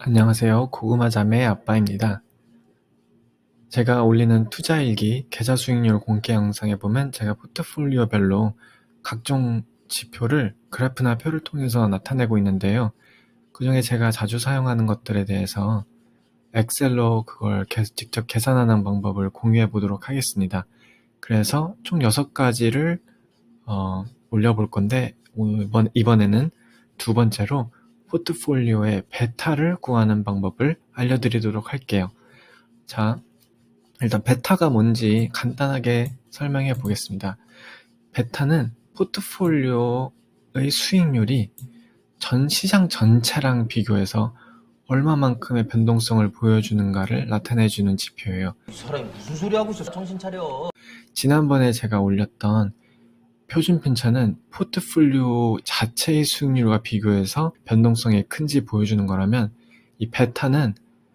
안녕하세요. 고구마자매의 아빠입니다. 제가 올리는 투자일기 계좌 수익률 공개 영상에 보면 제가 포트폴리오별로 각종 지표를 그래프나 표를 통해서 나타내고 있는데요. 그 중에 제가 자주 사용하는 것들에 대해서 엑셀로 그걸 직접 계산하는 방법을 공유해 보도록 하겠습니다. 그래서 총 6가지를 올려볼 건데 이번에는 두 번째로 포트폴리오의 베타를 구하는 방법을 알려드리도록 할게요. 자, 일단 베타가 뭔지 간단하게 설명해 보겠습니다. 베타는 포트폴리오의 수익률이 전 시장 전체랑 비교해서 얼마만큼의 변동성을 보여주는가를 나타내주는 지표예요. 이 사람이 무슨 소리 하고 있어? 정신 차려. 지난번에 제가 올렸던 표준 편차는 포트폴리오 자체의 수익률과 비교해서 변동성이 큰지 보여주는 거라면 이 베타는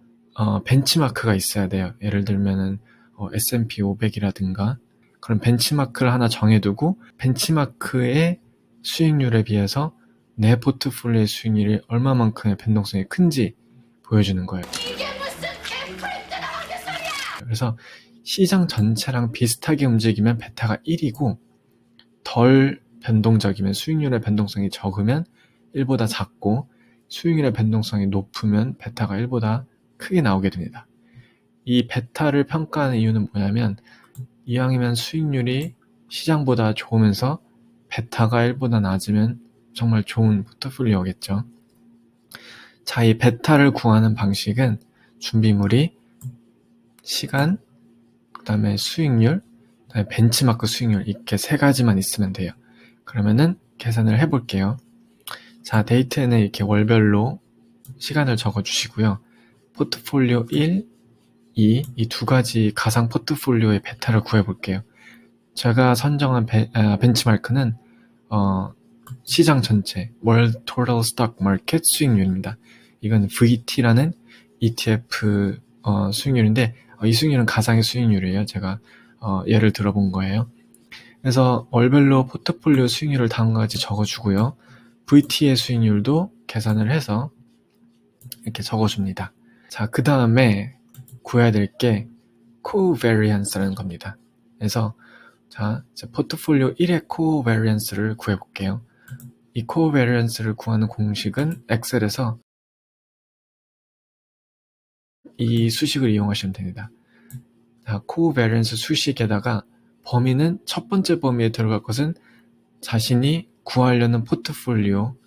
벤치마크가 있어야 돼요. 예를 들면은 S&P 500이라든가 그런 벤치마크를 하나 정해두고 벤치마크의 수익률에 비해서 내 포트폴리오의 수익률이 얼마만큼의 변동성이 큰지 보여주는 거예요. 이게 무슨 캠프리트 나가게 소리야! 그래서 시장 전체랑 비슷하게 움직이면 베타가 1이고 덜 변동적이면 수익률의 변동성이 적으면 1보다 작고 수익률의 변동성이 높으면 베타가 1보다 크게 나오게 됩니다. 이 베타를 평가하는 이유는 뭐냐면 이왕이면 수익률이 시장보다 좋으면서 베타가 1보다 낮으면 정말 좋은 포트폴리오겠죠. 자, 이 베타를 구하는 방식은 준비물이 시간, 그 다음에 수익률, 그다음에 벤치마크 수익률 이렇게 세 가지만 있으면 돼요. 그러면은 계산을 해볼게요. 자, 데이트에는 이렇게 월별로 시간을 적어주시고요. 포트폴리오 1, 2, 이 두 가지 가상 포트폴리오의 베타를 구해볼게요. 제가 선정한 벤치마크는 시장 전체 World Total Stock Market 수익률입니다. 이건 VT라는 ETF 수익률인데 이 수익률은 가상의 수익률이에요. 제가 예를 들어본 거예요. 그래서 월별로 포트폴리오 수익률을 다음과 같이 적어주고요. VT의 수익률도 계산을 해서 이렇게 적어줍니다. 자, 그 다음에 구해야 될 게 코베리언스라는 겁니다. 그래서 자, 포트폴리오 1의 코베리언스를 구해볼게요. 이 코베리언스를 구하는 공식은 엑셀에서 이 수식을 이용하시면 됩니다. 자, 코베리언스 수식에다가 범위는 첫 번째 범위에 들어갈 것은 자신이 구하려는 포트폴리오,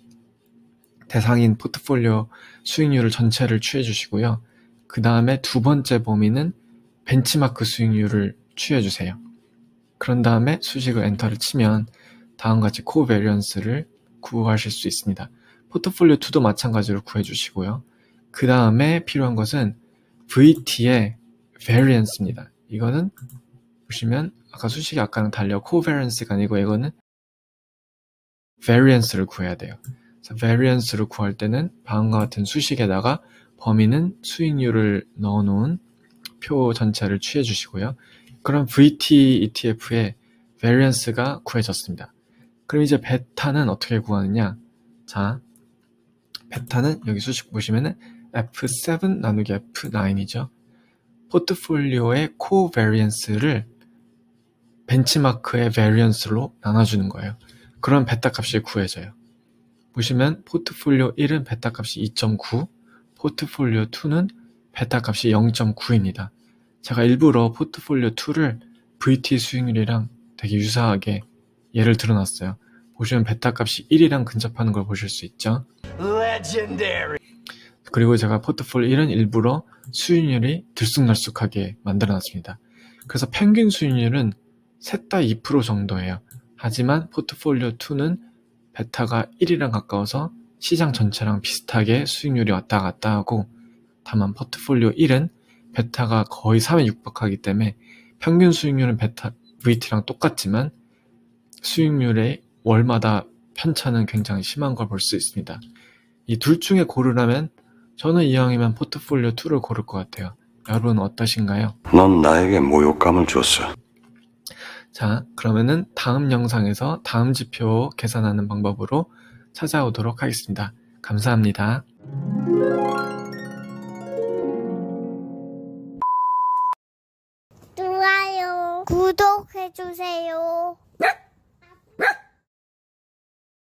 대상인 포트폴리오 수익률을 전체를 취해 주시고요. 그 다음에 두 번째 범위는 벤치마크 수익률을 취해 주세요. 그런 다음에 수식을 엔터를 치면 다음과 같이 코베리언스를 구하실 수 있습니다. 포트폴리오 2도 마찬가지로 구해 주시고요. 그 다음에 필요한 것은 VT의 variance입니다. 이거는 보시면 아까 수식이 아까랑 달려 covariance가 아니고 이거는 variance를 구해야 돼요. 그래서 variance를 구할 때는 다음과 같은 수식에다가 범위는 수익률을 넣어놓은 표 전체를 취해 주시고요. 그럼 VT ETF의 variance가 구해졌습니다. 그럼 이제 베타는 어떻게 구하느냐? 자, 베타는 여기 수식 보시면은 F7 나누기 F9이죠. 포트폴리오의 코베리언스를 벤치마크의 베리언스로 나눠주는 거예요. 그럼 베타 값이 구해져요. 보시면 포트폴리오 1은 베타 값이 2.9, 포트폴리오 2는 베타 값이 0.9입니다. 제가 일부러 포트폴리오 2를 VT 수익률이랑 되게 유사하게 예를 들어놨어요. 보시면 베타 값이 1이랑 근접하는 걸 보실 수 있죠. Legendary. 그리고 제가 포트폴리오 1은 일부러 수익률이 들쑥날쑥하게 만들어놨습니다. 그래서 평균 수익률은 셋 다 2% 정도예요. 하지만 포트폴리오 2는 베타가 1이랑 가까워서 시장 전체랑 비슷하게 수익률이 왔다 갔다 하고, 다만 포트폴리오 1은 베타가 거의 3에 육박하기 때문에 평균 수익률은 베타 VT랑 똑같지만 수익률의 월마다 편차는 굉장히 심한 걸 볼 수 있습니다. 이 둘 중에 고르라면 저는 이왕이면 포트폴리오 2를 고를 것 같아요. 여러분 어떠신가요? 넌 나에게 모욕감을 줬어. 자, 그러면은 다음 영상에서 다음 지표 계산하는 방법으로 찾아오도록 하겠습니다. 감사합니다. 구독해주세요.